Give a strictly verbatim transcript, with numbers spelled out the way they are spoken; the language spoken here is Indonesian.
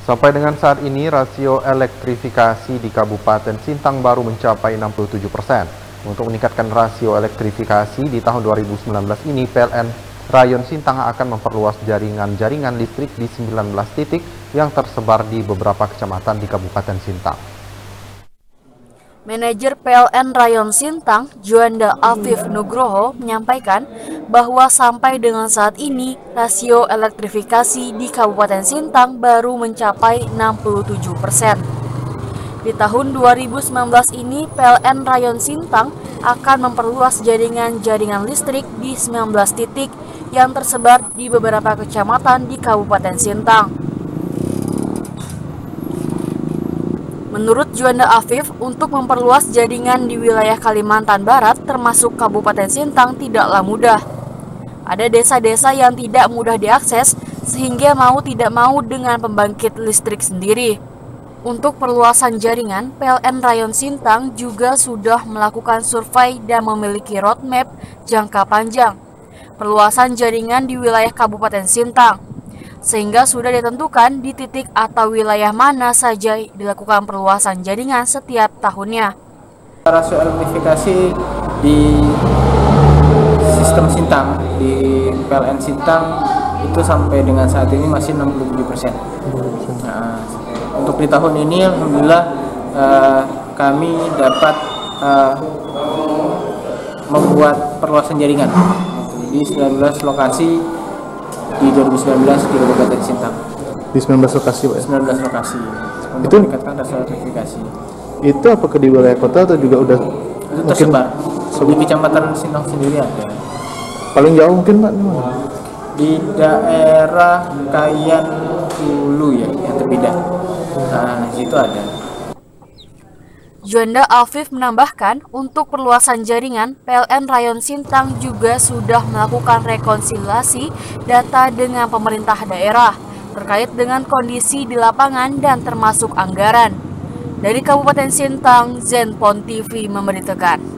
Sampai dengan saat ini, rasio elektrifikasi di Kabupaten Sintang baru mencapai enam puluh tujuh persen. Untuk meningkatkan rasio elektrifikasi di tahun dua ribu sembilan belas ini, P L N Rayon Sintang akan memperluas jaringan-jaringan listrik di sembilan belas titik yang tersebar di beberapa kecamatan di Kabupaten Sintang. Manajer P L N Rayon Sintang, Juanda Afif Nugroho, menyampaikan bahwa sampai dengan saat ini, rasio elektrifikasi di Kabupaten Sintang baru mencapai enam puluh tujuh persen. Di tahun dua ribu sembilan belas ini, P L N Rayon Sintang akan memperluas jaringan-jaringan listrik di sembilan belas titik yang tersebar di beberapa kecamatan di Kabupaten Sintang. Menurut Juanda Afif, untuk memperluas jaringan di wilayah Kalimantan Barat termasuk Kabupaten Sintang tidaklah mudah. Ada desa-desa yang tidak mudah diakses sehingga mau tidak mau dengan pembangkit listrik sendiri. Untuk perluasan jaringan, P L N Rayon Sintang juga sudah melakukan survei dan memiliki roadmap jangka panjang perluasan jaringan di wilayah Kabupaten Sintang, sehingga sudah ditentukan di titik atau wilayah mana saja dilakukan perluasan jaringan setiap tahunnya. Rasio elektrifikasi di sistem Sintang, di P L N Sintang itu sampai dengan saat ini masih enam puluh tujuh persen. Nah, untuk di tahun ini alhamdulillah uh, kami dapat uh, membuat perluasan jaringan di sembilan belas lokasi di dua ribu sembilan belas di Kabupaten Sintang. Di sembilan belas lokasi, Pak? sembilan belas lokasi untuk itu meningkatkan rasio elektrifikasi. Itu apakah di wilayah kota atau juga udah itu tersebar di Kecamatan Sintang sendiri ada. Paling jauh mungkin, Pak, dimana? Di daerah Kayan Hulu ya, yang terbeda. Nah, situ ada. Juanda Afif menambahkan, untuk perluasan jaringan, P L N Rayon Sintang juga sudah melakukan rekonsiliasi data dengan pemerintah daerah terkait dengan kondisi di lapangan dan termasuk anggaran. Dari Kabupaten Sintang, Zenpon T V memberitakan.